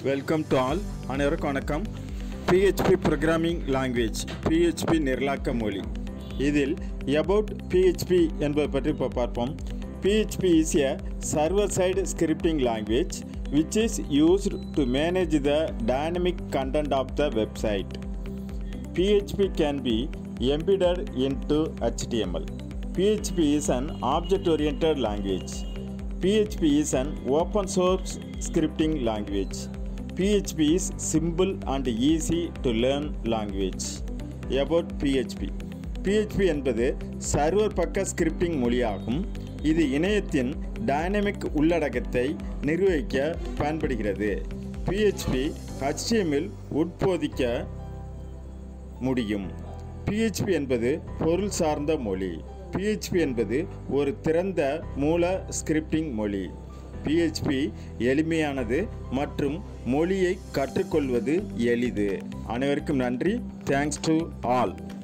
Welcome to all. அனைவருக்கும் வணக்கம். PHP Programming Language PHP நிரலாக்க மொழி. இதில் about PHP என்பதை பற்றி பார்ப்போம். PHP is a server-side scripting language which is used to manage the dynamic content of the website. PHP can be embedded into HTML. PHP is an object-oriented language. PHP is an open source scripting language. PHP is simple and easy to learn language. About PHP. PHP என்பது server பக்க scripting மொழியாகும். இது இணையத்தின் dynamic உள்ளடக்கத்தை நிர்வகிக்க பயன்படுகிறது. PHP HTML உட்பொதிக்க முடியும். PHP என்பது பொருள் சார்ந்த மொழி. PHP என்பது ஒரு திறந்த மூல ஸ்கிரிப்டிங் மொழி. PHP எளிமையானது மற்றும் மொழியை கற்றுக்கொள்வது எளிது. அனைவருக்கும் நன்றி. Thanks to all.